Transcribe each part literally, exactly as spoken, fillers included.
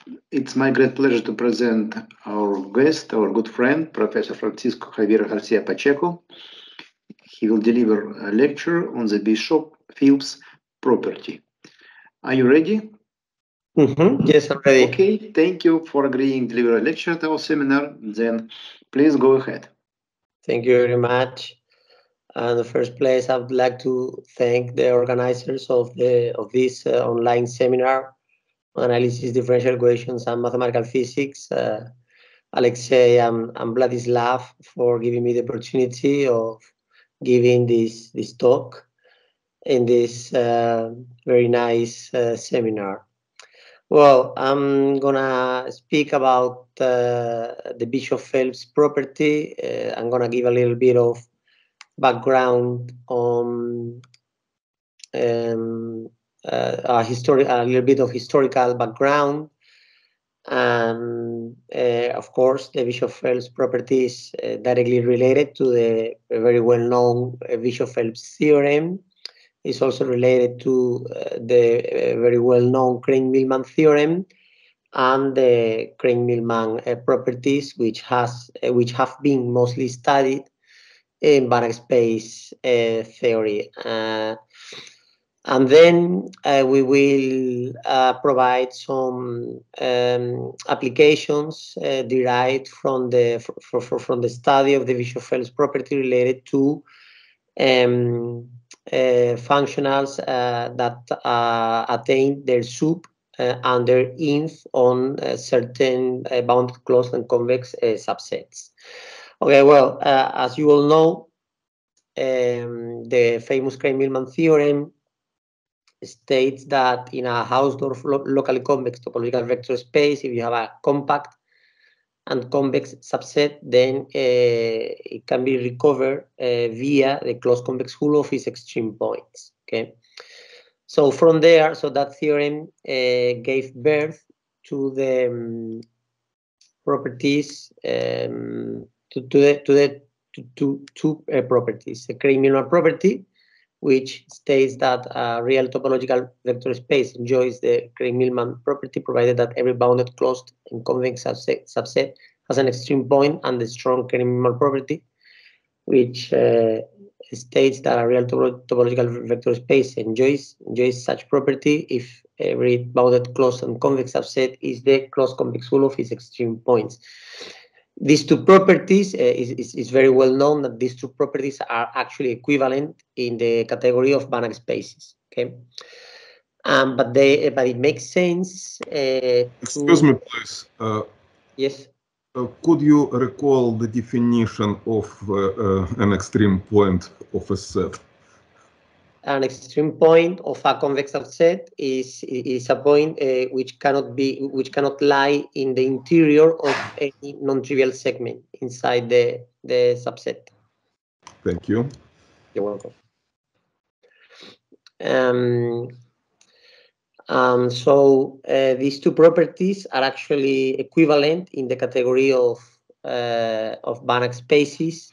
it's my great pleasure to present our guest, our good friend, Professor Francisco Javier García Pacheco. He will deliver a lecture on the Bishop-Phelps property. Are you ready? Mm-hmm. Yes, I'm ready. Okay, thank you for agreeing to deliver a lecture at our seminar. Then please go ahead. Thank you very much. In the first place, I would like to thank the organizers of the of this uh, online seminar on analysis, differential equations, and mathematical physics. Uh, Alexey and, and Vladislav for giving me the opportunity of giving this this talk in this uh, very nice uh, seminar. Well, I'm gonna speak about uh, the Bishop-Phelps property. Uh, I'm gonna give a little bit of background on um, uh, a, histori a little bit of historical background. And uh, of course, the Bishop-Phelps property is uh, directly related to the very well-known uh, Bishop-Phelps theorem. It's also related to uh, the uh, very well-known Crane-Millman theorem and the Crane-Millman uh, properties, which has uh, which have been mostly studied in Banach space uh, theory. Uh, and then uh, we will uh, provide some um, applications uh, derived from the for, for, from the study of the Bishop-Phelps property related to um, uh, functionals uh, that uh, attain their sup uh, and their inf on uh, certain uh, bounded, closed, and convex uh, subsets. Okay, well, uh, as you all know, um, the famous Crane-Millman theorem states that in a Hausdorff lo locally convex topological vector space, if you have a compact and convex subset, then uh, it can be recovered uh, via the closed convex hull of its extreme points. Okay, so from there, so that theorem uh, gave birth to the um, properties um, to, to the to the to two to, uh, properties: the Crane-Millman property, which states that a real topological vector space enjoys the Crane-Millman property, provided that every bounded, closed, and convex subset, subset has an extreme point, and the strong Crane-Millman property, which uh, states that a real topological vector space enjoys enjoys such property if every bounded, closed, and convex subset is the closed convex hull of its extreme points. These two properties, uh, is, is, is very well known that these two properties are actually equivalent in the category of Banach spaces. Okay, um, but they but it makes sense. Uh, Excuse to... me, please. Uh, yes. Uh, could you recall the definition of uh, uh, an extreme point of a set? An extreme point of a convex subset is is a point uh, which cannot be which cannot lie in the interior of any non-trivial segment inside the the subset. Thank you. You're welcome. Um, um, so uh, these two properties are actually equivalent in the category of uh, of Banach spaces,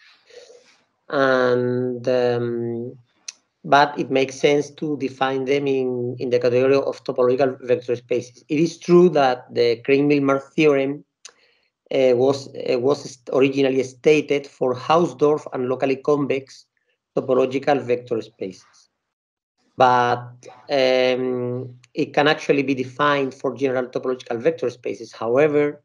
and um, but it makes sense to define them in, in the category of topological vector spaces. It is true that the Crane-Millman theorem uh, was, uh, was originally stated for Hausdorff and locally convex topological vector spaces. But um, it can actually be defined for general topological vector spaces. However,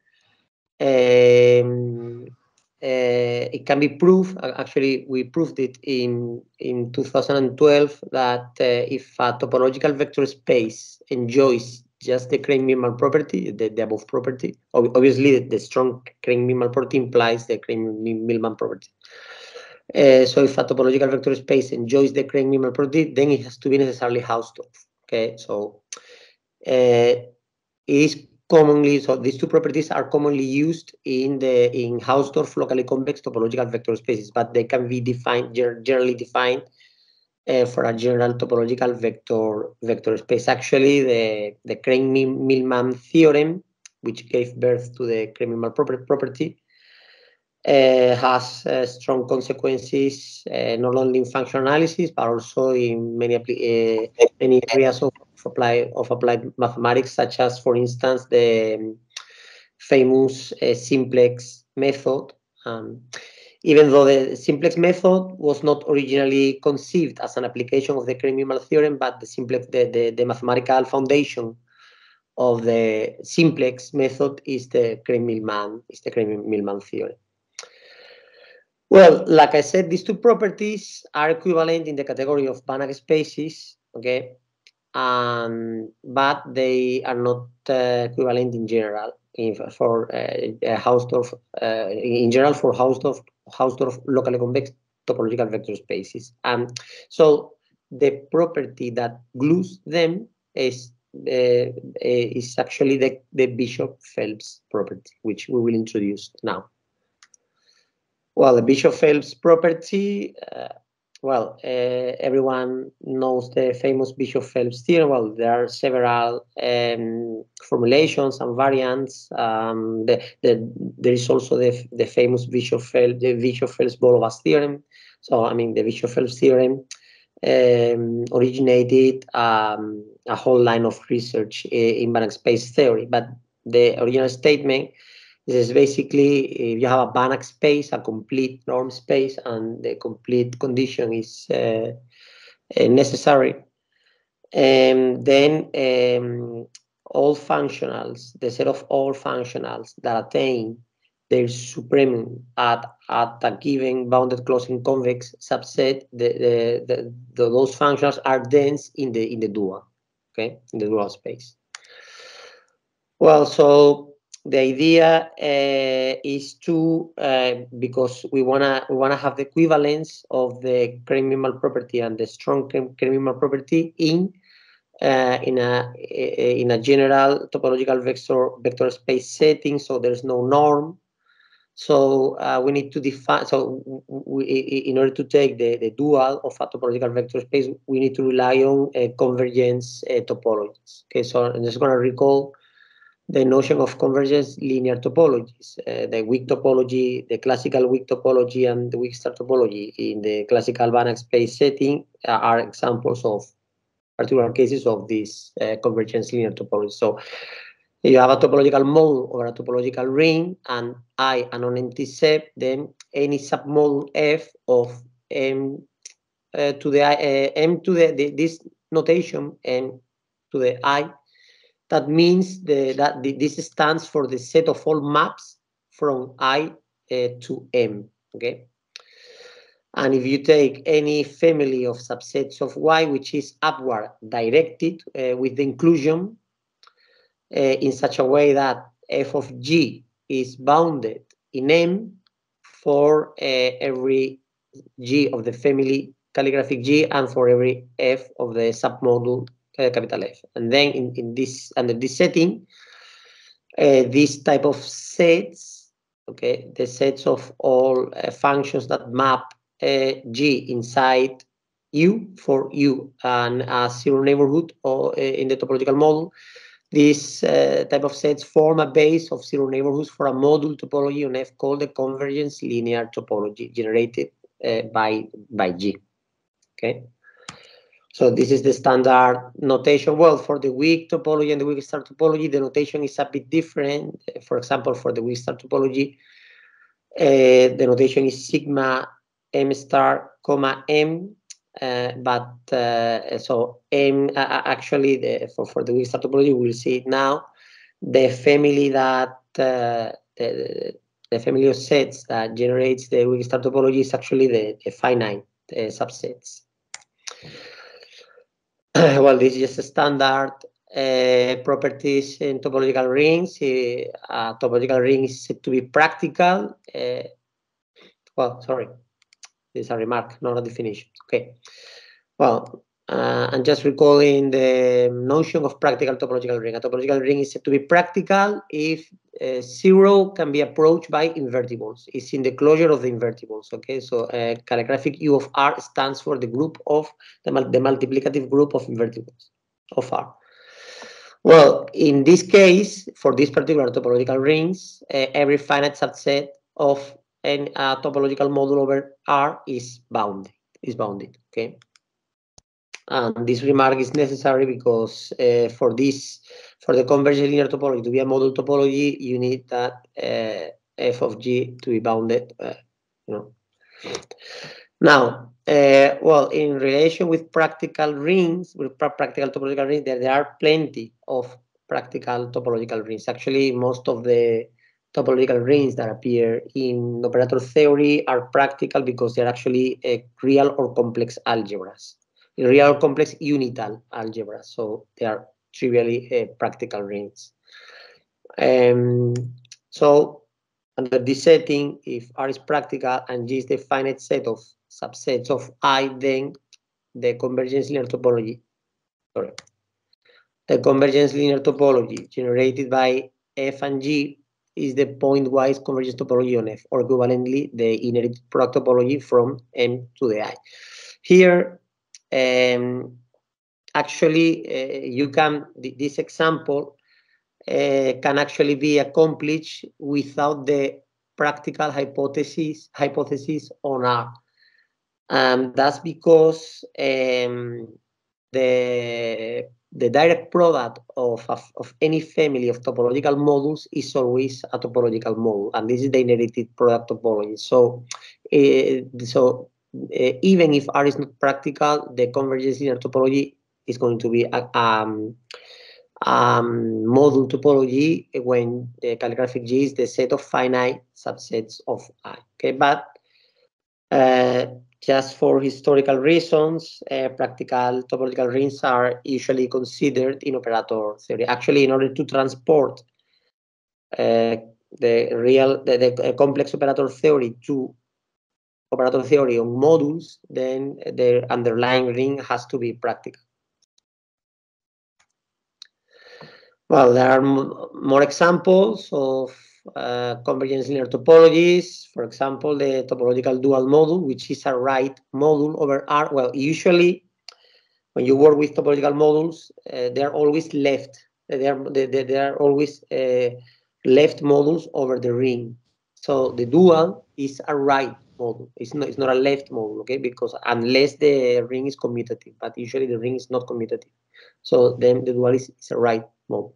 um, Uh, it can be proved, actually we proved it in, in two thousand twelve, that uh, if a topological vector space enjoys just the Crane-Millman property, the, the above property, obviously the, the strong Crane-Millman property implies the Crane-Millman property. Uh, so if a topological vector space enjoys the Crane-Millman property, then it has to be necessarily Hausdorff. Okay, so uh, it is commonly, so these two properties are commonly used in the in Hausdorff locally convex topological vector spaces, but they can be defined generally defined uh, for a general topological vector vector space. Actually, the the Crane-Millman theorem, which gave birth to the Crane-Millman property, uh, has uh, strong consequences uh, not only in functional analysis but also in many uh, many areas of applied of applied mathematics, such as, for instance, the um, famous uh, simplex method. Um, even though the simplex method was not originally conceived as an application of the Kerr-Millman theorem, but the simplex, the, the, the mathematical foundation of the simplex method is the Kerr-Millman is the Kerr-Millman theorem. Well, like I said, these two properties are equivalent in the category of Banach spaces, okay, um, but they are not uh, equivalent in general in, for uh, Hausdorff, uh, in general for Hausdorff, Hausdorff locally convex topological vector spaces. Um, so the property that glues them is uh, is actually the, the Bishop-Phelps property, which we will introduce now. Well, the Bishop-Phelps property, uh, well, uh, everyone knows the famous Bishop-Phelps theorem. Well, there are several um, formulations and variants. Um, the, the, there is also the, the famous Bishop-Phelps, the Bishop-Phelps-Bolovas theorem. So, I mean, the Bishop-Phelps theorem um, originated um, a whole line of research in Banach space theory, but the original statement is basically if you have a Banach space, a complete norm space, and the complete condition is uh, necessary, and then um, all functionals, the set of all functionals that attain their supremum at, at a given bounded closing convex subset, the, the, the, the, those functionals are dense in the in the dual, okay, in the dual space. Well, so the idea uh, is to uh, because we wanna we wanna have the equivalence of the Kerr-Millman property and the strong Kerr-Millman property in uh, in a in a general topological vector vector space setting. So there's no norm. So uh, we need to define. So we, in order to take the the dual of a topological vector space, we need to rely on uh, convergence uh, topologies. Okay, so I'm just gonna recall the notion of convergence linear topologies, uh, the weak topology, the classical weak topology, and the weak star topology in the classical Banach space setting uh, are examples of particular cases of this uh, convergence linear topology. So you have a topological model over a topological ring, and I a non-empty set, then any submodule F of M uh, to the I, uh, M to the, the this notation M to the I. That means the, that the, this stands for the set of all maps from I uh, to M, okay? And if you take any family of subsets of Y, which is upward directed uh, with the inclusion uh, in such a way that F of G is bounded in M for uh, every G of the family calligraphic G and for every F of the submodule Uh, capital F. And then in, in this under this setting, uh, this type of sets, okay, the sets of all uh, functions that map uh, G inside U for U and a zero neighborhood or uh, in the topological model, this uh, type of sets form a base of zero neighborhoods for a module topology on F called the convergence linear topology generated uh, by by G. Okay. So this is the standard notation. Well, for the weak topology and the weak star topology, the notation is a bit different. For example, for the weak star topology, uh, the notation is sigma m star comma m, uh, but uh, so m uh, actually the, for for the weak star topology, we'll see it now. The family that uh, the, the family of sets that generates the weak star topology is actually the, the finite uh, subsets. Well, this is just a standard uh, properties in topological rings. Uh, a topological ring is said to be practical. Uh, well, sorry, this is a remark, not a definition. Okay. Well, uh, I'm just recalling the notion of practical topological ring. A topological ring is said to be practical if uh, zero can be approached by invertibles. It's in the closure of the invertibles. Okay, so uh, calligraphic U of R stands for the group of the, the multiplicative group of invertibles of R. Well, in this case, for this particular topological rings, uh, every finite subset of a uh, topological module over R is bounded. Is bounded. Okay. And this remark is necessary because uh, for this, for the convergent linear topology to be a model topology, you need that uh, f of g to be bounded. Uh, you know. Now, uh, well, in relation with practical rings, with pra practical topological rings, there, there are plenty of practical topological rings. Actually, most of the topological rings that appear in operator theory are practical because they're actually uh, real or complex algebras, real or complex unital algebras. So they are trivially uh, practical rings. Um, so under this setting, if R is practical and G is the finite set of subsets of I, then the convergence linear topology, sorry, the convergence linear topology generated by F and G is the pointwise convergence topology on F, or equivalently, the inherited product topology from M to the I. Here, um, actually, uh, you can, this example uh, can actually be accomplished without the practical hypothesis, hypothesis on R. Um, that's because um, the the direct product of, of, of any family of topological modules is always a topological module, and this is the inherited product topology. So, uh, so uh, even if R is not practical, the convergence linear topology is going to be a, um, um, module topology when the calligraphic G is the set of finite subsets of I. Okay, but uh, just for historical reasons, uh, practical topological rings are usually considered in operator theory. Actually, in order to transport uh, the real, the, the complex operator theory to operator theory on modules, then the underlying ring has to be practical. Well, there are more examples of uh, convergence linear topologies. For example, the topological dual module, which is a right module over R. Well, usually when you work with topological modules, uh, they are always left. They are, they, they are always uh, left modules over the ring. So the dual is a right module. It's not, it's not a left module, okay? Because unless the ring is commutative, but usually the ring is not commutative. So then the dual is, is a right module.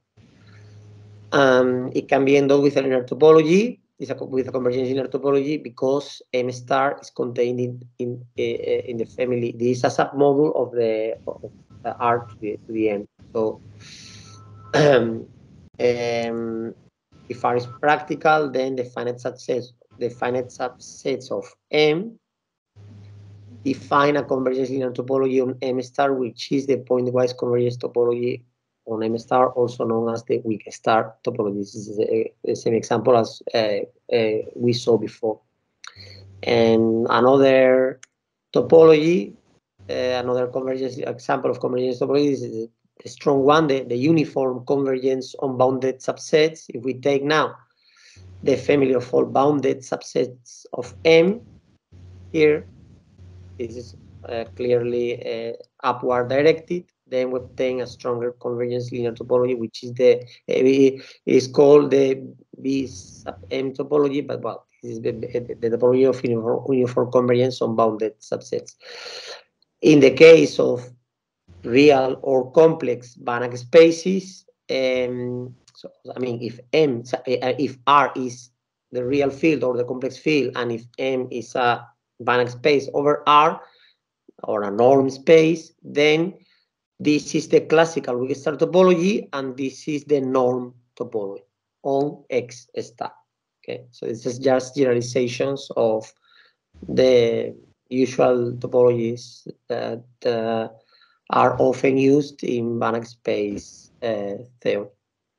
Um, it can be endowed with a linear topology, is a, with a convergence linear topology, because M star is contained in in, uh, in the family. This is a submodule of the, of the R to the, to the M. So, um, um, if R is practical, then the finite subsets, the finite subsets of M define a convergence linear topology on M star, which is the pointwise convergence topology on M star, also known as the weak star topology. This is a, the same example as uh, uh, we saw before. And another topology, uh, another convergence example of convergence topology is a strong one, the, the uniform convergence on bounded subsets. If we take now the family of all bounded subsets of M, here, this is uh, clearly uh, upward directed. Then we obtain a stronger convergence linear topology, which is the uh, is called the B sub M topology, but well, this is the, the, the topology of uniform, uniform convergence on bounded subsets. In the case of real or complex Banach spaces, um, so I mean, if M, if R is the real field or the complex field, and if M is a Banach space over R, or a norm space, then this is the classical weak star topology, and this is the norm topology on X star. Okay, so this is just generalizations of the usual topologies that uh, are often used in Banach space uh, theory.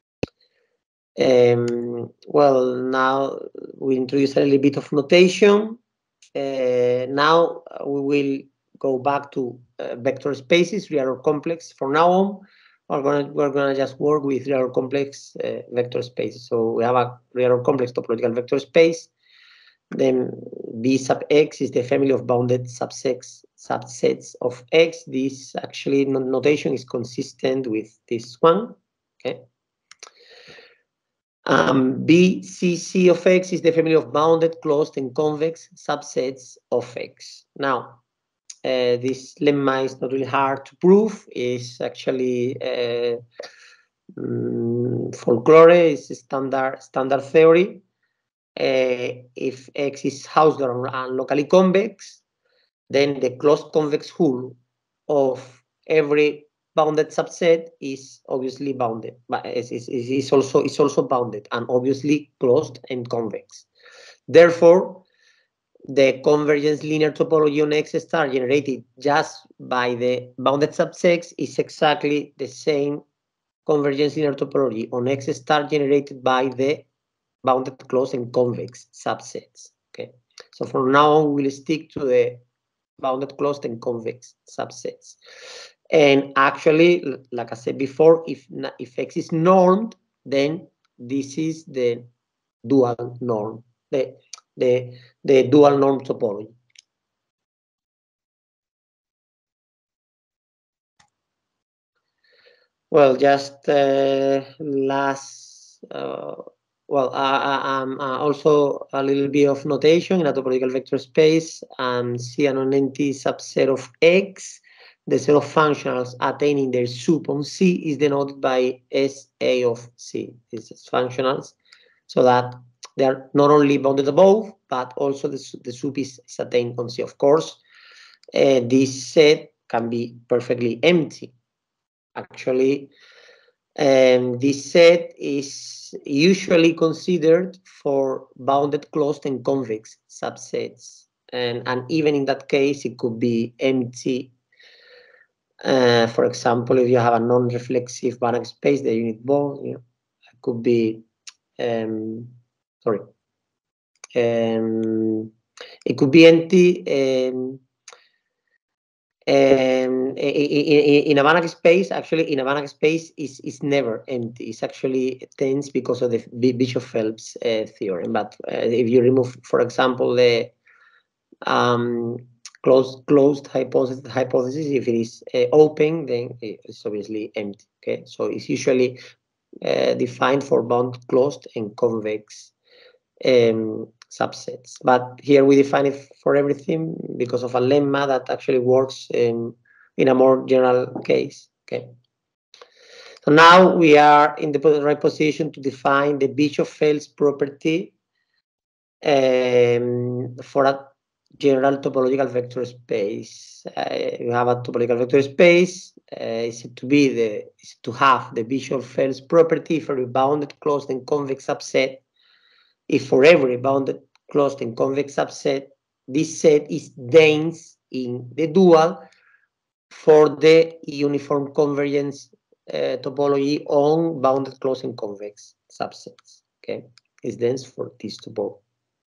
Um, well, now we introduce a little bit of notation. Uh, now we will go back to uh, vector spaces, real or complex. From now on, we're gonna we're gonna just work with real or complex uh, vector spaces. So we have a real or complex topological vector space. Then B sub X is the family of bounded subsets subsets of X. This actually notation is consistent with this one. Okay. Um, B C C of X is the family of bounded, closed, and convex subsets of X. Now, uh, this lemma is not really hard to prove. It's actually uh, um, folklore, is standard standard theory. Uh, if X is Hausdorff and locally convex, then the closed convex hull of every bounded subset is obviously bounded, but is, is, is also is also bounded and obviously closed and convex. Therefore, the convergence linear topology on X star generated just by the bounded subsets is exactly the same convergence linear topology on X star generated by the bounded closed and convex subsets. Okay, so from now on we'll stick to the bounded closed and convex subsets. And actually, like I said before, if if X is normed, then this is the dual norm, the the the dual norm topology. Well, just uh, last, uh, well, uh, um, uh, also a little bit of notation in a topological vector space. Um, C an non-empty subset of X. The set of functionals attaining their sup on C is denoted by S A of C. This is functionals, so that they are not only bounded above, but also the, the sup is, is attained on C. Of course, uh, this set can be perfectly empty. Actually, um, this set is usually considered for bounded closed and convex subsets. And, and even in that case, it could be empty. Uh, for example, if you have a non-reflexive Banach space, the unit ball, you know, it could be, um, sorry, um, it could be empty. Um, Um, in, in a Banach space, actually, in a Banach space is is never empty. It's actually tense because of the Bishop-Phelps uh, theorem. But uh, if you remove, for example, the um, closed closed hypothesis, hypothesis, if it is uh, open, then it's obviously empty. Okay, so it's usually uh, defined for bound closed and convex um, subsets. But here we define it for everything because of a lemma that actually works in, in a more general case. Okay. So now we are in the right position to define the Bishop-Phelps property um, for a general topological vector space. Uh, you have a topological vector space. Uh, is it to be the is to have the Bishop-Phelps property for a bounded, closed, and convex subset. If for every bounded, closed, and convex subset, this set is dense in the dual for the uniform convergence uh, topology on bounded, closed, and convex subsets. Okay, it's dense for this topology.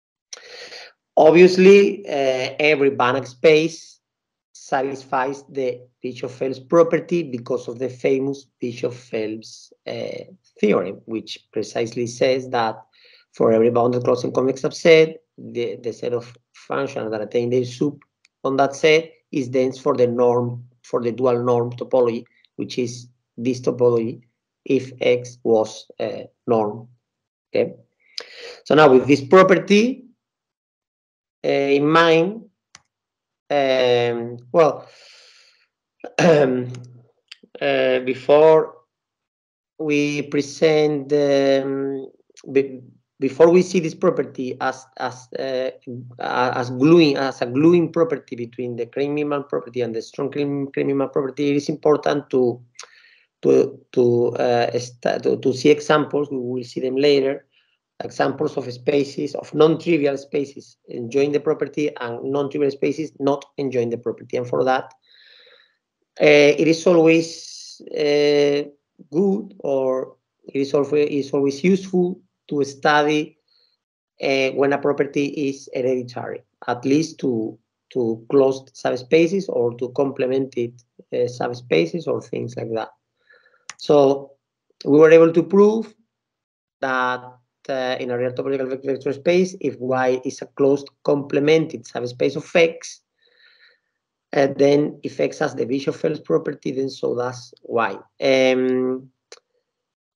Obviously, uh, every Banach space satisfies the Bishop-Phelps property because of the famous Bishop-Phelps uh, theorem, which precisely says that for every bounded, closed, and convex subset, the, the set of functions that attain their sup on that set is dense for the norm, for the dual norm topology, which is this topology if X was uh, norm. Okay. So now with this property uh, in mind, um, well, um, uh, before we present um, be, before we see this property as as uh, as gluing as a gluing property between the Krein-Milman property and the strong Krein-Milman property, it is important to to to, uh, to to see examples. We will see them later. Examples of spaces, of non-trivial spaces enjoying the property and non-trivial spaces not enjoying the property. And for that, uh, it is always uh, good, or it is always, it is always useful to study uh, when a property is hereditary, at least to, to closed subspaces or to complemented uh, subspaces or things like that. So we were able to prove that Uh, in a real topological vector space, if Y is a closed complemented subspace of X, and uh, then if X has the Bishop-Phelps property, then so does Y. Um,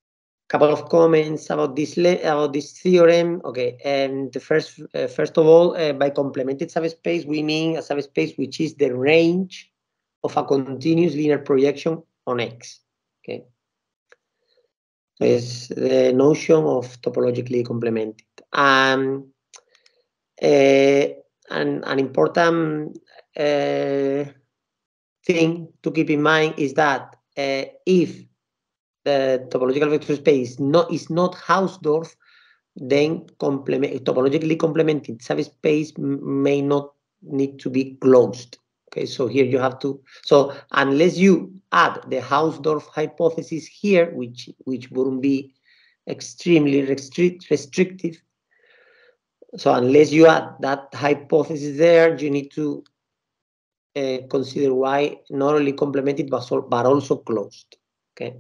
couple of comments about this about this theorem. Okay, and the first uh, first of all, uh, by complemented subspace, we mean a subspace which is the range of a continuous linear projection on X. Okay, so it's the notion of topologically complemented. Um, uh, and an important uh, thing to keep in mind is that uh, if the topological vector space not, is not Hausdorff, then complement, topologically complemented subspace may not need to be closed. Okay, so here you have to, so unless you add the Hausdorff hypothesis here, which which wouldn't be extremely restrict, restrictive, so unless you add that hypothesis there, you need to uh, consider why not only complemented but, so, but also closed. Okay.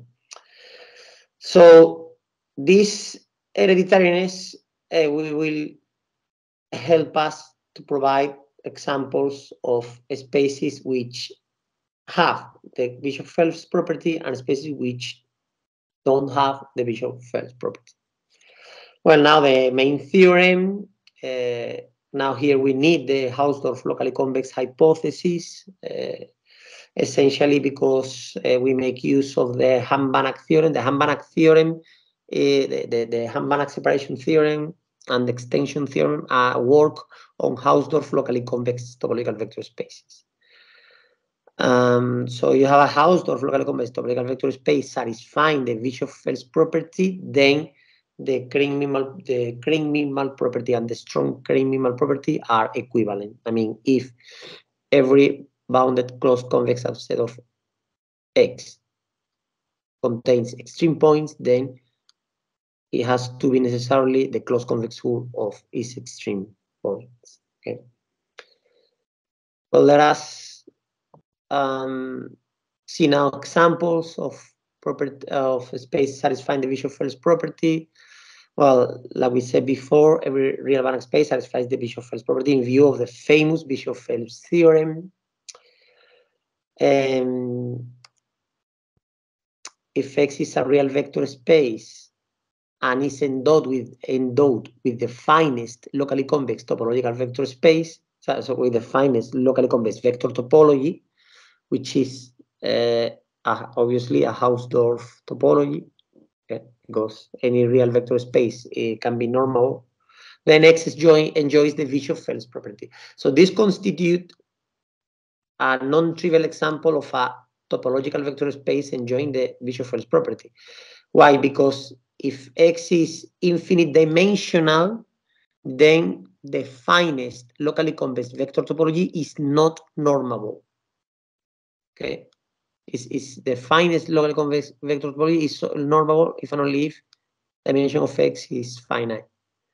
So this hereditariness uh, we will help us to provide examples of spaces which have the Bishop-Phelps property and spaces which don't have the Bishop-Phelps property. Well, now the main theorem. Uh, now here we need the Hausdorff locally convex hypothesis, uh, essentially because uh, we make use of the Ham-Banach theorem. The Ham-Banach theorem, uh, the, the, the Ham-Banach separation theorem and the extension theorem uh, work on Hausdorff locally convex topological vector spaces. Um, so you have a Hausdorff locally convex topological vector space satisfying the Bishop-Phelps property, then the Crane-Minimal the Crane-Minimal property and the strong Crane-Minimal property are equivalent. I mean, if every bounded closed convex subset of X contains extreme points, then it has to be necessarily the closed convex hull of its extreme points. Okay. Well, let us um, see now examples of property of space satisfying the Bishop-Phelps property. Well, like we said before, every real Banach space satisfies the Bishop-Phelps property in view of the famous Bishop-Phelps theorem. Um, if X is a real vector space and is endowed with endowed with the finest locally convex topological vector space, so, so with the finest locally convex vector topology, which is uh, uh, obviously a Hausdorff topology, okay, because any real vector space uh, can be normal, then X enjoy, enjoys the Bishop-Phelps property. So this constitutes a non-trivial example of a topological vector space enjoying the Bishop-Phelps property. Why? Because if X is infinite dimensional, then the finest locally convex vector topology is not normable. Okay, is is the finest locally convex vector topology is normable if and only if dimension of X is finite.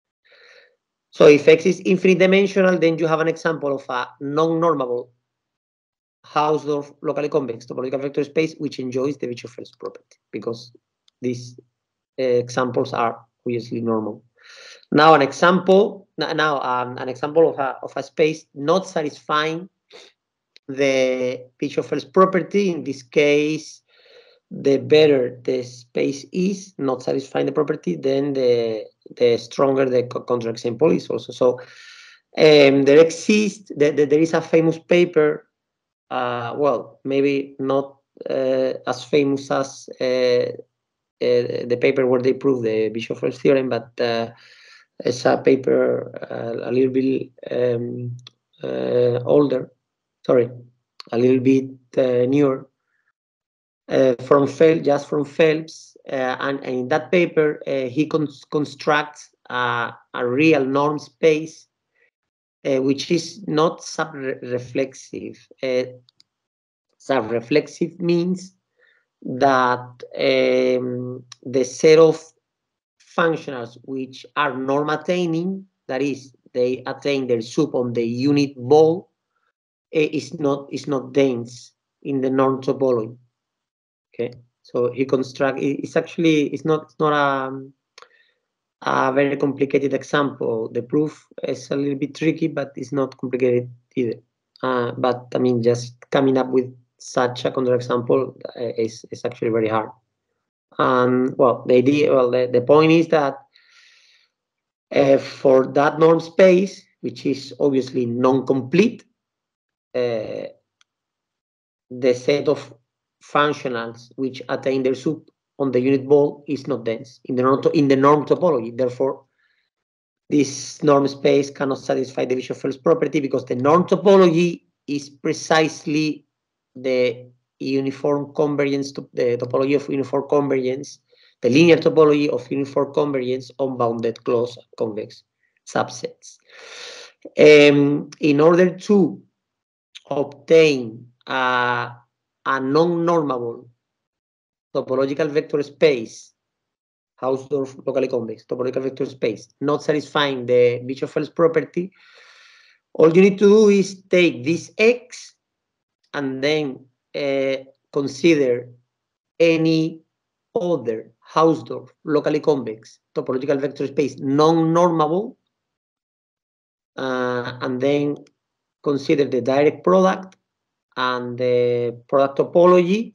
So if X is infinite dimensional, then you have an example of a non-normable Hausdorff locally convex topological vector space which enjoys the Bishop-Phelps property, because these uh, examples are obviously normal. Now an example, now um, an example of a of a space not satisfying the Bishop-Phelps property. In this case, the better the space is not satisfying the property, then the the stronger the contract example is also. So um, there exists, the, the, there is a famous paper, uh, well, maybe not uh, as famous as uh, uh, the paper where they prove the Bishop-Phelps theorem, but uh, it's a paper uh, a little bit um, uh, older, sorry, a little bit uh, newer, uh, from Phelps, just from Phelps, uh, and, and in that paper uh, he con constructs uh, a real norm space uh, which is not sub-reflexive. Uh, sub-reflexive means that um, the set of functionals which are norm attaining, that is, they attain their sub on the unit ball, uh, is not is not dense in the norm topology. Okay, so he construct. It's actually it's not it's not a a very complicated example. The proof is a little bit tricky, but it's not complicated either. Uh, but I mean, just coming up with such a counterexample uh, is is actually very hard. Um, well, the idea, well, the, the point is that uh, for that norm space, which is obviously non-complete, uh, the set of functionals which attain their sub on the unit ball is not dense in the norm, in the norm topology. Therefore, this norm space cannot satisfy the Bishop-Phelps property because the norm topology is precisely the uniform convergence, to the topology of uniform convergence, the linear topology of uniform convergence on bounded closed convex subsets. Um, in order to obtain a, a non-normable topological vector space, Hausdorff locally convex topological vector space, not satisfying the Bishop-Phelps property, all you need to do is take this X and then uh, consider any other Hausdorff locally convex topological vector space non-normable, uh, and then consider the direct product and the product topology,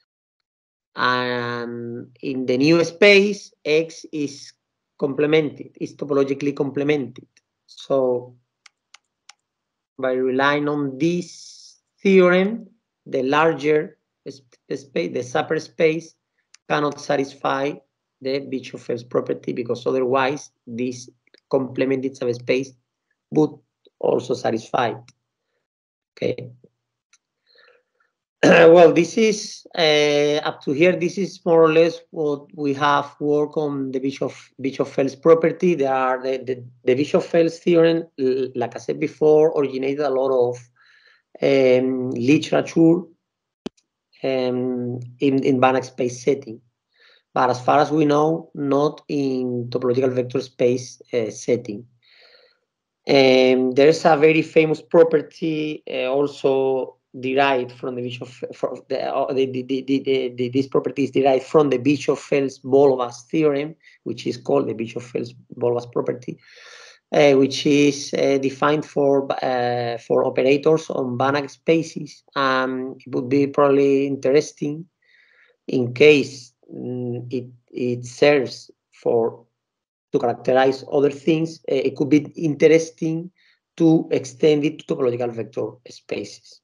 and in the new space X is complemented, is topologically complemented. So by relying on this theorem, the larger space, the superspace, cannot satisfy the Bishop-Phelps property because otherwise this complemented subspace would also satisfy it. Okay. Well, this is uh, up to here. This is more or less what we have worked on the Bishop Bishop-Phelps property. There are the, the, the Bishop-Phelps theorem, like I said before, originated a lot of um, literature um, in in Banach space setting, but as far as we know, not in topological vector space uh, setting. Um, there's a very famous property uh, also derived from the Bishop, from the, uh, the, the, the, the, the, this property is derived from the Bishop-Phelps-Bolvas theorem, which is called the Bishop-Phelps-Bolvas property, uh, which is uh, defined for uh, for operators on Banach spaces. Um, it would be probably interesting in case um, it it serves for to characterize other things. Uh, it could be interesting to extend it to topological vector spaces.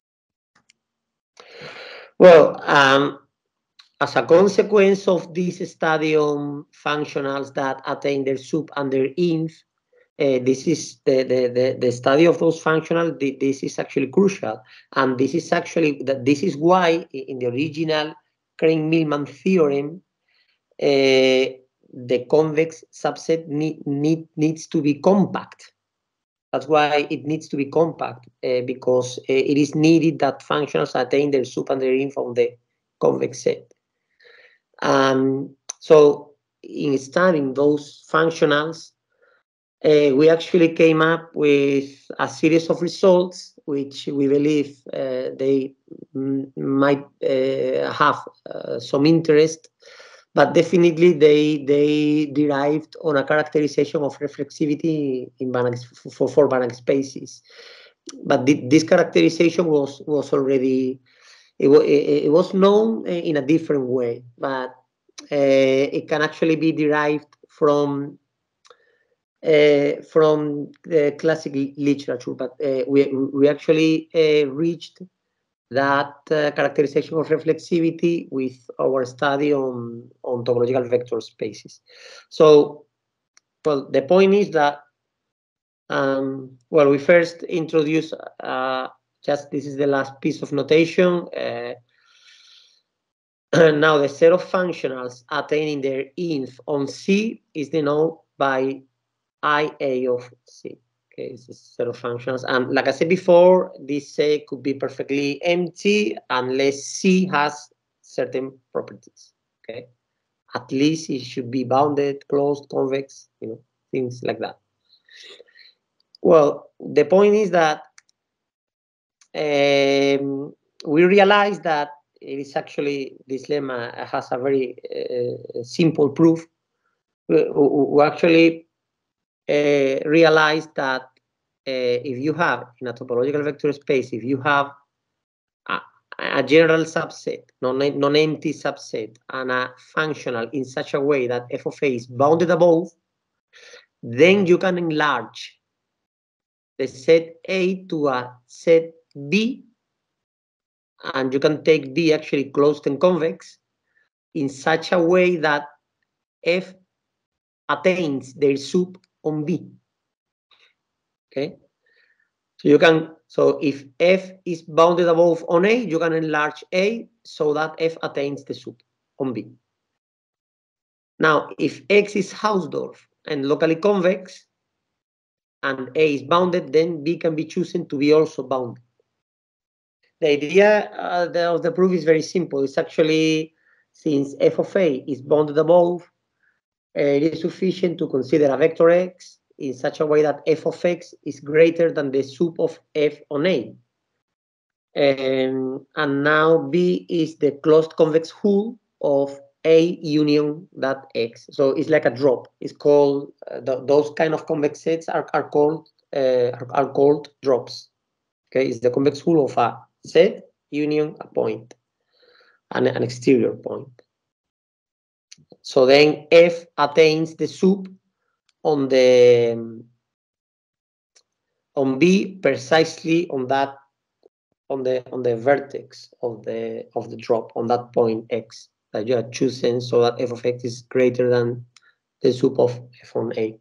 Well, um, as a consequence of this study on functionals that attain their sub and their inf, uh, this is the, the, the, the study of those functionals. This is actually crucial, and this is actually that this is why in the original Crane-Millman theorem, uh, the convex subset need, need, needs to be compact. That's why it needs to be compact, uh, because uh, it is needed that functionals attain their sub and their inf on the convex set. Um, so in studying those functionals, uh, we actually came up with a series of results which we believe uh, they might uh, have uh, some interest, but definitely they they derived on a characterization of reflexivity in Banach, for, for Banach spaces. But th this characterization was was already it, it, it was known in a different way, but uh, it can actually be derived from uh, from the classic literature. But uh, we we actually uh, reached that uh, characterization of reflexivity with our study on, on topological vector spaces. So, well, the point is that, um, well, we first introduce, uh, just this is the last piece of notation. Uh, now, the set of functionals attaining their inf on C is denoted by I A of C. Okay, it's a set of functions, and like I said before, this set could be perfectly empty unless C has certain properties. Okay, at least it should be bounded, closed, convex, you know, things like that. Well, the point is that um, we realize that it is actually, this lemma has a very uh, simple proof. We, we actually uh, realize that uh, if you have in a topological vector space, if you have a, a general subset, non, non-empty subset, and a functional in such a way that f of A is bounded above, then you can enlarge the set A to a set B, and you can take B actually closed and convex in such a way that F attains their sup on B. Okay, so you can, so if F is bounded above on A, you can enlarge A so that F attains the sup on B. Now, if X is Hausdorff and locally convex, and A is bounded, then B can be chosen to be also bounded. The idea uh, the, of the proof is very simple. It's actually, since f of A is bounded above, uh, it is sufficient to consider a vector x in such a way that f of x is greater than the sup of f on A. Um, and now B is the closed convex hull of A union that X. So it's like a drop. It's called, uh, th those kind of convex sets are, are called uh, are, are called drops. Okay, it's the convex hull of a set union a point, and an exterior point. So then F attains the sup on the on B precisely on that on the on the vertex of the of the drop on that point X that you are choosing, so that f of x is greater than the sup of f on A.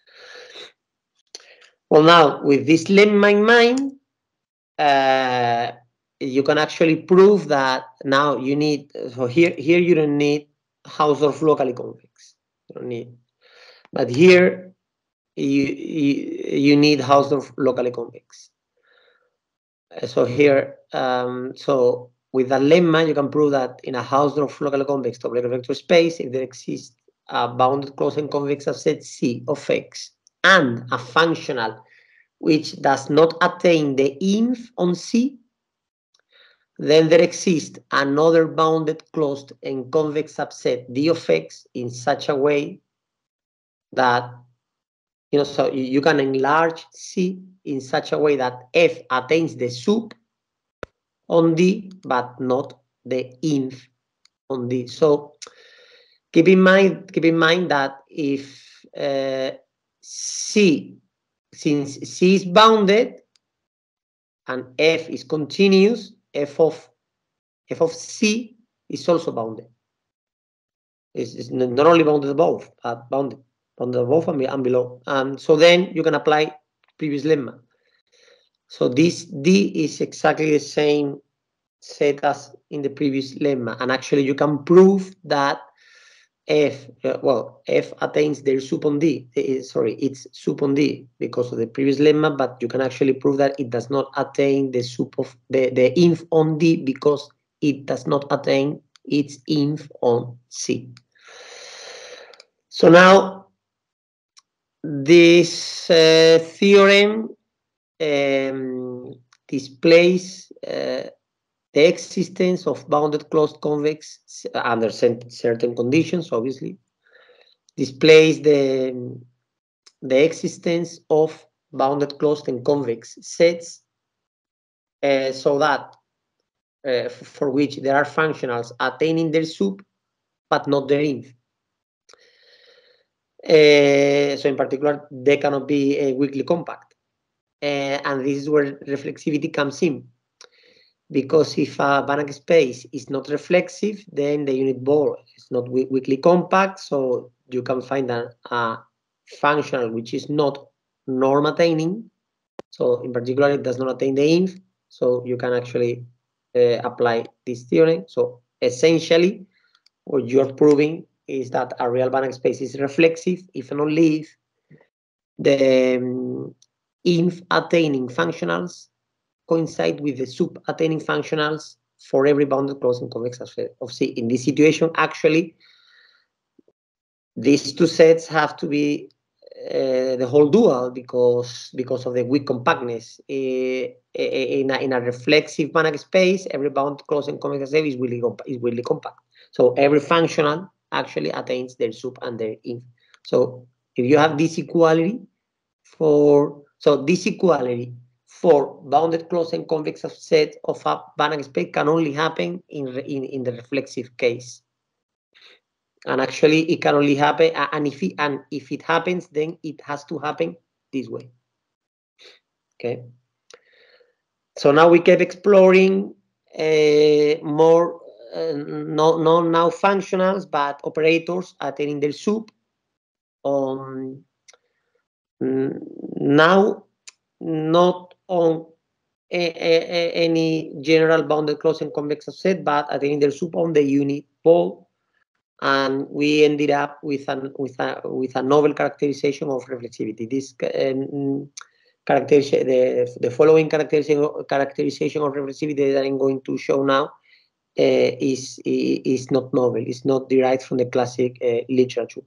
Well, now with this lemma in mind, uh, you can actually prove that now you need, so here here you don't need Hausdorff locally convex, you don't need, but here you you, you need Hausdorff locally convex. So here, um, so with that lemma, you can prove that in a Hausdorff locally convex top-level vector space, if there exists a bounded closed and convex subset C of X and a functional which does not attain the inf on C, then there exists another bounded closed and convex subset D of X in such a way that, you know, so you, you can enlarge C in such a way that F attains the sup on D, but not the inf on D. So keep in mind, keep in mind that if uh, C, since C is bounded and F is continuous, F of F of C is also bounded. It's, it's not only bounded above, but bounded, bounded above and below. Um, so then you can apply previous lemma. So this D is exactly the same set as in the previous lemma, and actually you can prove that F, uh, well, F attains their sup on D, uh, sorry, it's sup on D because of the previous lemma, but you can actually prove that it does not attain the sup of the, the inf on D because it does not attain its inf on C. So now this uh, theorem um, displays uh, the existence of bounded closed convex under certain conditions, obviously, displays the, the existence of bounded closed and convex sets uh, so that uh, for which there are functionals attaining their sup but not their inf. Uh, so in particular, they cannot be a weakly compact. Uh, and this is where reflexivity comes in. Because if a Banach space is not reflexive, then the unit ball is not weakly compact, so you can find a, a functional which is not norm attaining. So in particular, it does not attain the inf, so you can actually uh, apply this theorem. So essentially, what you're proving is that a real Banach space is reflexive if and only if the um, inf attaining functionals coincide with the sup attaining functionals for every bounded closed and convex subset of C. In this situation, actually, these two sets have to be uh, the whole dual because because of the weak compactness. Uh, in, a, in a reflexive Banach space, every bounded closed and convex subset is really is really compact. So every functional actually attains their sup and their inf. So if you have this equality for so this equality for bounded closed and convex subset of a Banach space can only happen in, in, in the reflexive case. And actually, it can only happen, and if it, and if it happens, then it has to happen this way. Okay. So now we keep exploring uh, more uh, no, no now functionals, but operators attaining their soup. Um, now, not on a, a, a, any general bounded closed and convex subset, but attaining their soup on the unit ball. And we ended up with an with a with a novel characterization of reflexivity. This um, characterization, the the following characterization characterization of reflexivity that I'm going to show now uh, is is not novel. It's not derived from the classic uh, literature.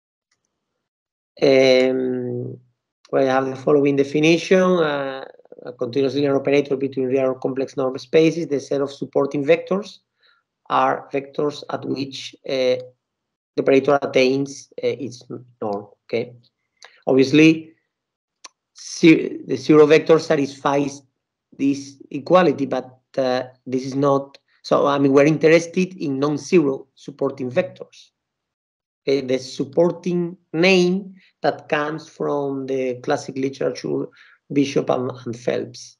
Um, we have the following definition: uh, a continuous linear operator between real or complex norm spaces. The set of supporting vectors are vectors at which uh, the operator attains uh, its norm. Okay, obviously, the zero vector satisfies this equality, but uh, this is not. So I mean, we're interested in non-zero supporting vectors. Okay, the supporting name that comes from the classic literature, Bishop and, and Phelps.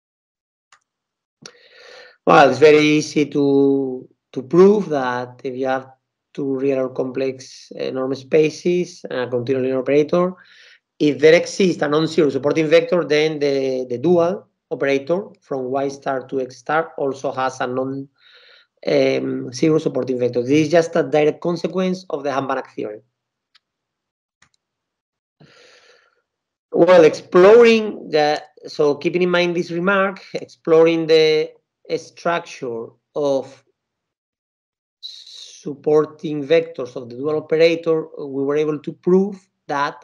Well, it's very easy to to prove that if you have two real or complex uh, norm spaces and a continuous linear operator, if there exists a non-zero supporting vector, then the, the dual operator from y star to x star also has a non-zero um, supporting vector. This is just a direct consequence of the Harmonic theorem. Well, exploring the, so keeping in mind this remark, exploring the structure of supporting vectors of the dual operator, we were able to prove that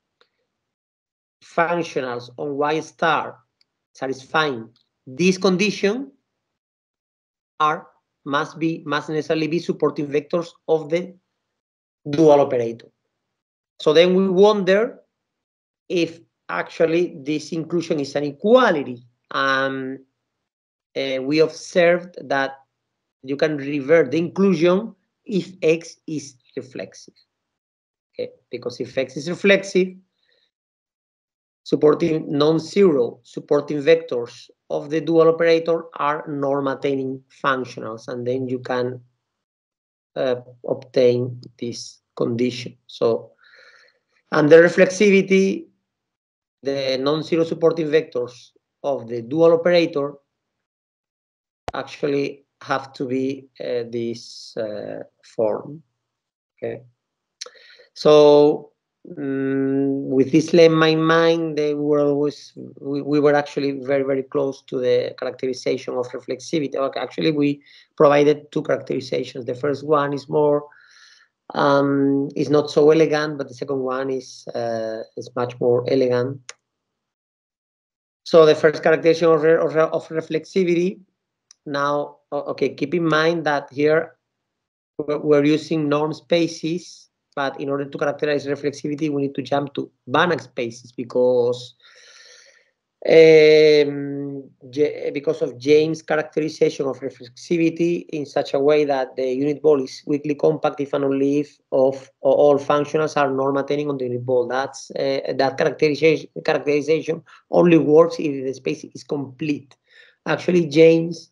functionals on y star satisfying this condition are must be must necessarily be supporting vectors of the dual operator. So then we wonder if actually this inclusion is an equality. Um, uh, we observed that you can revert the inclusion if X is reflexive. Okay, because if X is reflexive, supporting non-zero supporting vectors of the dual operator are norm-attaining functionals, and then you can uh, obtain this condition. So under reflexivity, the non-zero supporting vectors of the dual operator actually have to be uh, this uh, form. Okay. So um, with this lemma in mind, they were always we, we were actually very very close to the characterization of reflexivity. Okay, actually, we provided two characterizations. The first one is more um, is not so elegant, but the second one is uh, is much more elegant. So the first characterization of, of, of reflexivity. Now, okay, keep in mind that here we're using norm spaces, but in order to characterize reflexivity, we need to jump to Banach spaces because um, because of James' characterization of reflexivity in such a way that the unit ball is weakly compact if and only if of all functionals are norm attaining on the unit ball. That's uh, that characterization characterization only works if the space is complete. Actually, James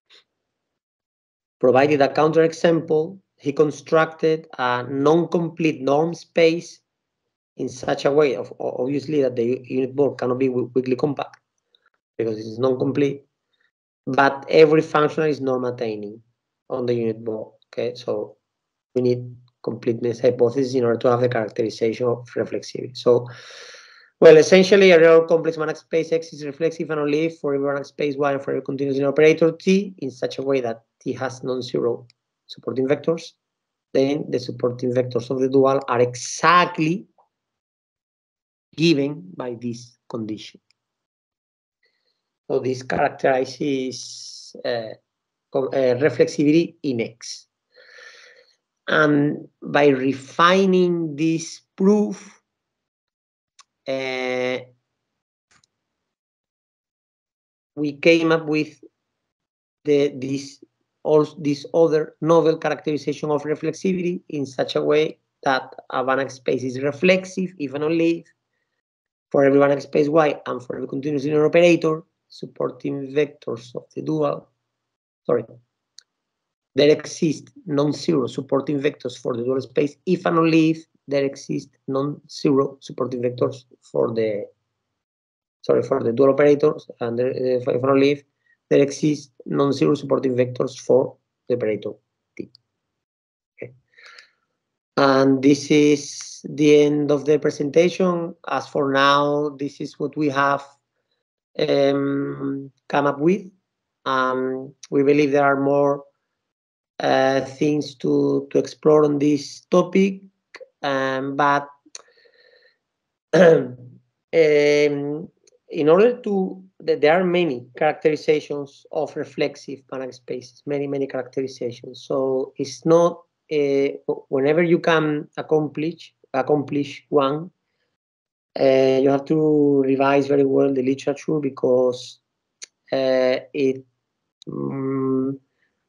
provided a counterexample. He constructed a non-complete norm space in such a way, of obviously, that the unit ball cannot be weakly compact because it is non-complete, but every functional is norm-attaining on the unit ball. Okay, so we need completeness hypothesis in order to have the characterization of reflexivity. So, well, essentially, a real complex Banach space X is reflexive and only for every Banach space Y and for every continuous linear operator T in such a way that T has non-zero supporting vectors. Then the supporting vectors of the dual are exactly given by this condition. So this characterizes uh, uh, reflexivity in X. And by refining this proof, uh, we came up with the this also this other novel characterization of reflexivity in such a way that a Banach space is reflexive if and only if for every Banach space Y and for every continuous linear operator supporting vectors of the dual, sorry, there exist non-zero supporting vectors for the dual space if and only if there exist non-zero supporting vectors for the, sorry, for the dual operators, and there, uh, if and only if there exist non-zero supporting vectors for the operator T. Okay. And this is the end of the presentation. As for now, this is what we have um, come up with. Um, we believe there are more uh, things to, to explore on this topic, um, but um, in order to, there are many characterizations of reflexive Banach spaces, many, many characterizations. So it's not, uh, whenever you can accomplish, accomplish one, uh, you have to revise very well the literature because uh, it um,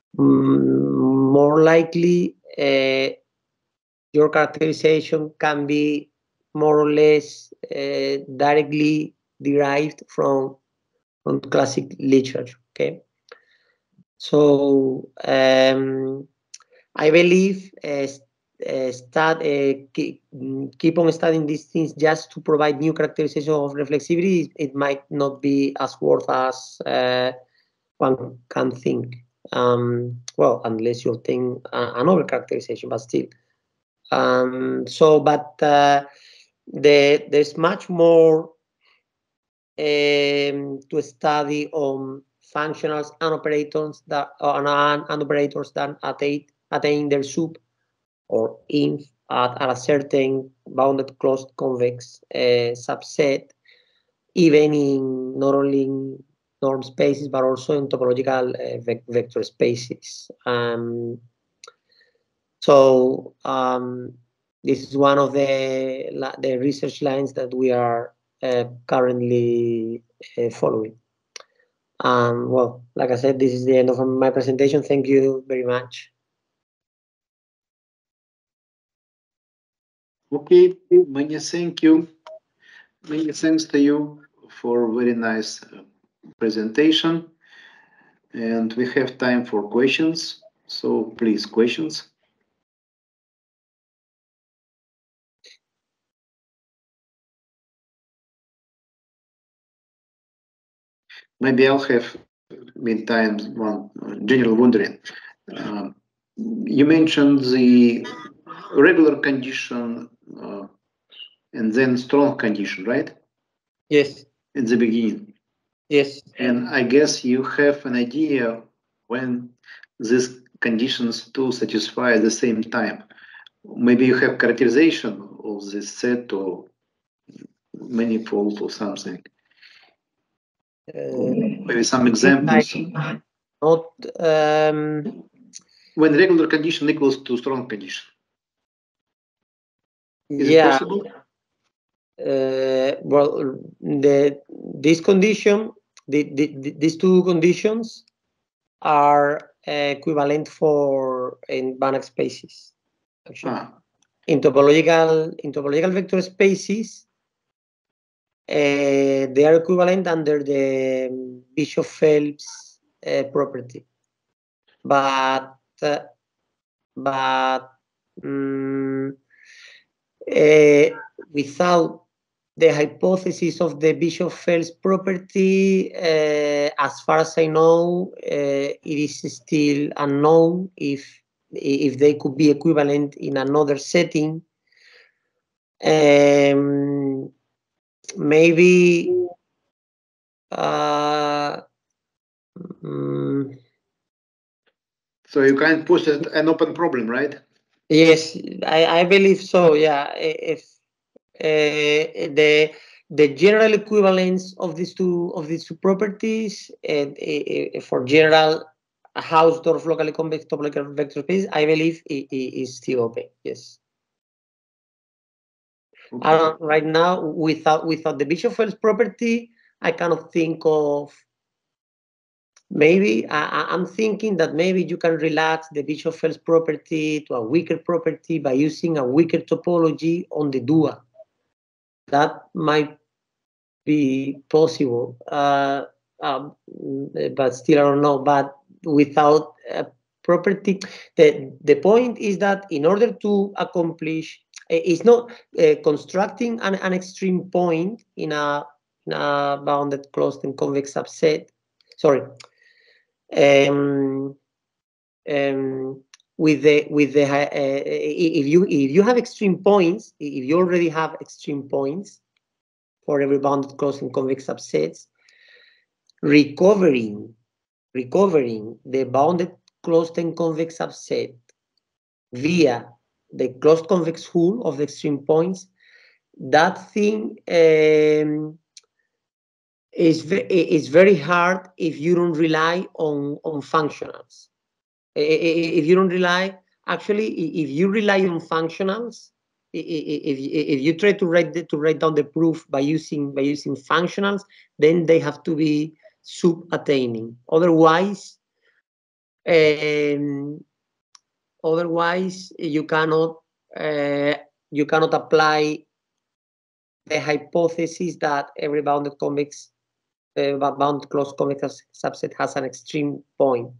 more likely uh, your characterization can be more or less uh, directly derived from, from classic literature. Okay, so um, I believe uh, uh, start, uh, keep, keep on studying these things just to provide new characterization of reflexivity. It might not be as worth as uh, one can think. Um, well, unless you think uh, another characterization, but still. Um, so, but uh, the, there's much more um, to study on functionals and operators that uh, and, and operators that attain attain their sub or inf at, at a certain bounded closed convex uh, subset, even in not only in norm spaces but also in topological uh, ve vector spaces. Um, so um, this is one of the the research lines that we are uh, currently uh, following. Um, well, like I said, this is the end of my presentation. Thank you very much. Okay, many thank you. Many thanks to you for very nice uh, presentation. And we have time for questions. So please, questions. Maybe I'll have meantime one general wondering. Uh, you mentioned the regular condition uh, and then strong condition, right? Yes. In the beginning. Yes. And I guess you have an idea when these conditions to satisfy at the same time. Maybe you have characterization of this set or manifold or something. Uh, Maybe some examples. Not um, when regular condition equals to strong condition. Is yeah. it possible? Uh, well, the this condition, the, the, the, these two conditions are uh, equivalent for in Banach spaces. Actually, ah. in topological in topological vector spaces, uh, they are equivalent under the Bishop-Phelps uh, property, but uh, but um, uh, without the hypothesis of the Bishop-Phelps property, uh, as far as I know, uh, it is still unknown if if they could be equivalent in another setting. Um, maybe uh, um, so you can put an open problem, right? Yes, I, I believe so. Yeah, if uh, the the general equivalence of these two of these two properties and uh, for general Hausdorff locally convex topological vector space, I believe it, it is still open. Yes. Okay. Uh, right now, without without the Bishop-Phelps property, I cannot think of maybe I, I'm thinking that maybe you can relax the Bishop-Phelps property to a weaker property by using a weaker topology on the dual. That might be possible, uh, um, but still I don't know. But without a property, the the point is that in order to accomplish, it's not uh, constructing an, an extreme point in a, in a bounded closed and convex subset. Sorry. Um, um, with the with the uh, if you if you have extreme points, if you already have extreme points for every bounded closed and convex subsets, recovering recovering the bounded closed and convex subset via the closed convex hull of the extreme points, that thing um, is ve is very hard if you don't rely on on functionals. If you don't rely, actually, if you rely on functionals, if if you try to write the, to write down the proof by using by using functionals, then they have to be sub-attaining. Otherwise, um, otherwise you cannot uh, you cannot apply the hypothesis that every bounded convex uh, bounded closed convex subset has an extreme point.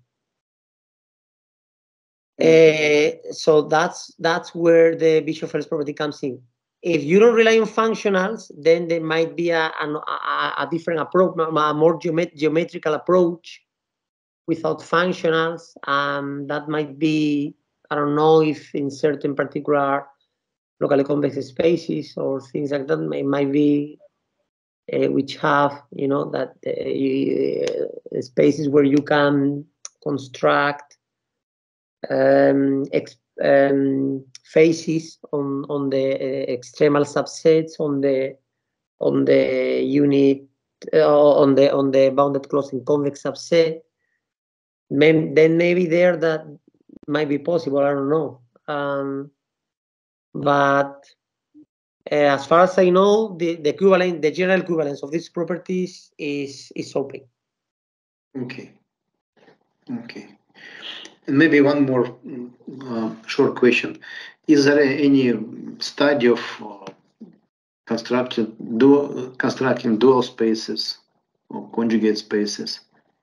Uh, so that's that's where the Bishop-Phelps property comes in. If you don't rely on functionals, then there might be a, a, a different approach, a more geomet geometrical approach without functionals. Um, that might be, I don't know if in certain particular locally convex spaces or things like that, it might be uh, which have, you know, that uh, spaces where you can construct Um, ex, um, faces on on the uh, extremal subsets on the on the unit uh, on the on the bounded closed and convex subset. Maybe, then maybe there that might be possible. I don't know. Um, but uh, as far as I know, the the equivalent, the general equivalence of these properties is is open. Okay. Okay. And maybe one more uh, short question. Is there any study of uh, constructing dual, constructing dual spaces or conjugate spaces?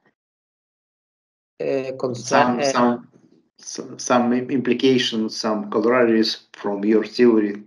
Uh, some, uh, some, some, some implications, some corollaries from your theory?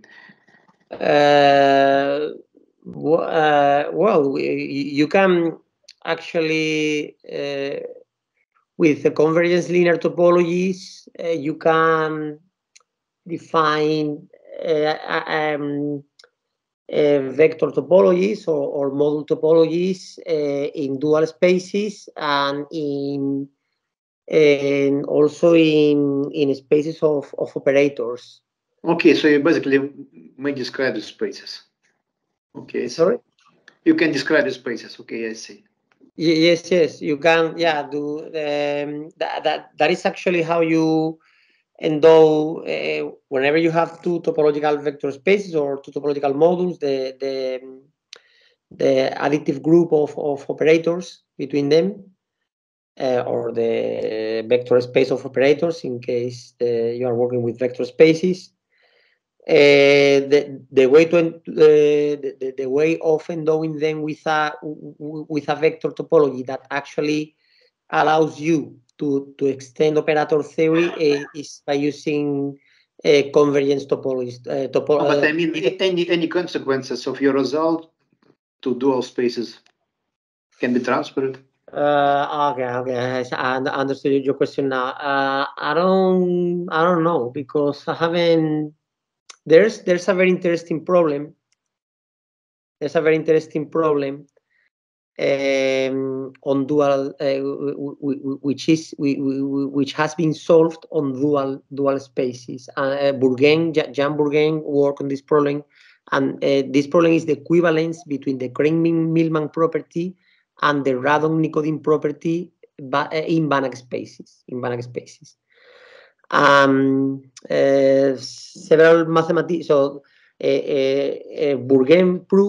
Uh, uh, well, you can actually, uh, with the convergence linear topologies, uh, you can define uh, um, uh, vector topologies or, or module topologies uh, in dual spaces and in and also in in spaces of, of operators. Okay, so you basically may describe the spaces. Okay. Sorry? You can describe the spaces. Okay, I see. Yes, yes, you can. Yeah, do um, that. That that is actually how you endow uh, whenever you have two topological vector spaces or two topological modules, the the the additive group of of operators between them, uh, or the vector space of operators in case the, you are working with vector spaces. Uh, the the way to uh, the, the way of endowing them with a with a vector topology that actually allows you to to extend operator theory uh, is by using uh, convergence topologies. Uh, topo oh, but I mean, uh, any any consequences of your result to dual spaces can be transferred. Uh, okay, okay, I understood your question now. Uh, I don't, I don't know because I haven't. There's there's a very interesting problem. There's a very interesting problem um, on dual, uh, which is which has been solved on dual dual spaces. Uh, Bourgain, Jean Bourgain worked on this problem, and uh, this problem is the equivalence between the Krein-Milman property and the Radon-Nikodym property in Banach spaces. In Banach spaces. Um, uh, several mathematicians, so uh, uh, uh, Bourgain proved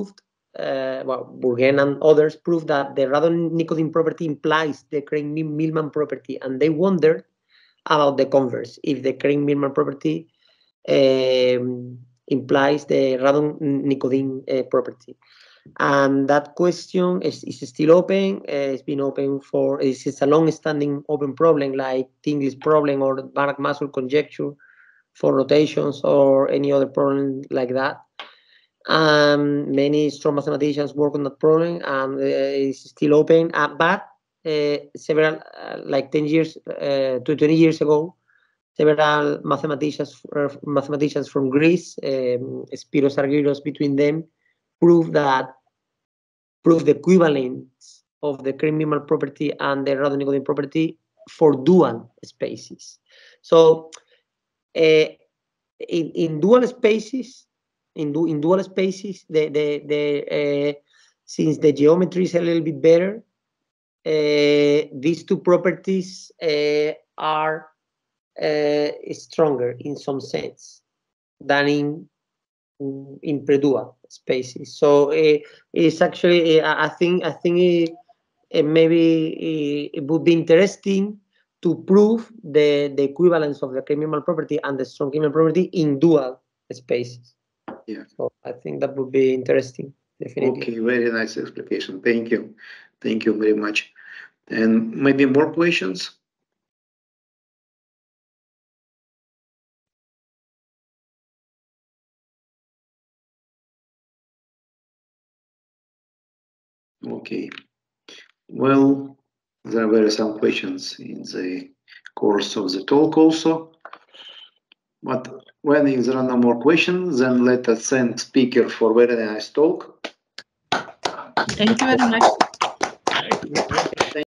uh, well, Burgen and others proved that the radon-nicodine property implies the Craig-Millman property, and they wondered about the converse, if the Craig-Millman property um, implies the radon-nicodine uh, property. And that question is, is still open. Uh, it's been open for, it's, it's a long-standing open problem, like Tingley's problem or Banach-Maxwell conjecture for rotations or any other problem like that. Um, many strong mathematicians work on that problem, and uh, it's still open. Uh, but uh, several, uh, like ten years uh, to twenty years ago, several mathematicians, uh, mathematicians from Greece, um, Spiros Argyros between them, proved that prove the equivalence of the Craig-Millman property and the radon-nicodine property for dual spaces. So uh, in, in dual spaces, in, du in dual spaces, the, the, the, uh, since the geometry is a little bit better, uh, these two properties uh, are uh, stronger in some sense than in in pre-dual spaces. So uh, it's actually, uh, I think, I think it, it maybe it, it would be interesting to prove the, the equivalence of the Craig-Millman property and the strong Craig-Millman property in dual spaces. Yeah. So I think that would be interesting, definitely. Okay, very nice explication. Thank you. Thank you very much. And maybe more questions? Okay. Well, there were some questions in the course of the talk also. But when there are no more questions, then let us thank speaker for very nice talk. Thank you very much.